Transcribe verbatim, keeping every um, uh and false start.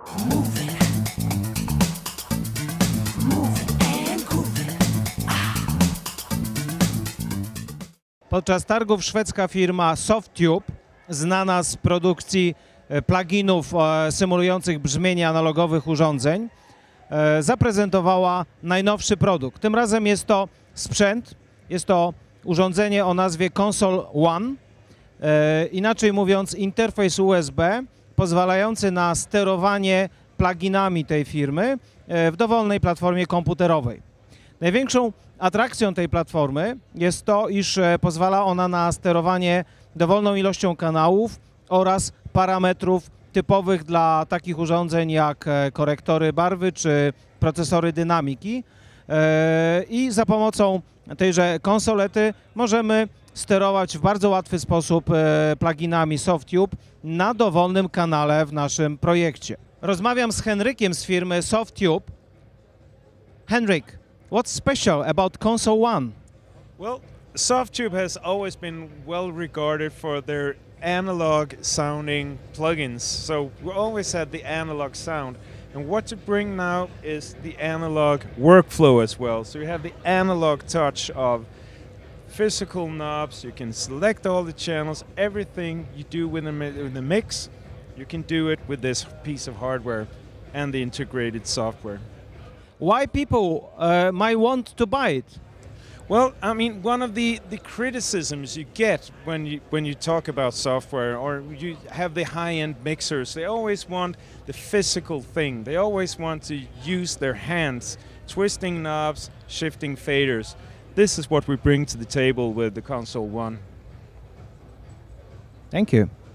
Moving. Moving and grooving. Podczas targów szwedzka firma Softube, znana z produkcji pluginów symulujących brzmienie analogowych urządzeń, zaprezentowała najnowszy produkt. Tym razem jest to sprzęt, jest to urządzenie o nazwie Console One, inaczej mówiąc interfejs U S B pozwalający na sterowanie pluginami tej firmy w dowolnej platformie komputerowej. Największą atrakcją tej platformy jest to, iż pozwala ona na sterowanie dowolną ilością kanałów oraz parametrów typowych dla takich urządzeń jak korektory barwy czy procesory dynamiki. I za pomocą tejże konsolety możemy sterować w bardzo łatwy sposób pluginami Softube na dowolnym kanale w naszym projekcie. Rozmawiam z Henrykiem z firmy Softube. Henryk, what's special about Console One? Well, Softube has always been well regarded for their analog sounding plugins. So we always had the analog sound. And what to bring now is the analog workflow as well. So you have the analog touch of physical knobs. You can select all the channels. Everything you do with the, with the mix, you can do it with this piece of hardware and the integrated software. Why people uh, might want to buy it? Well, I mean, one of the, the criticisms you get when you when you talk about software or you have the high-end mixers, they always want the physical thing. They always want to use their hands, twisting knobs, shifting faders. This is what we bring to the table with the Console One. Thank you.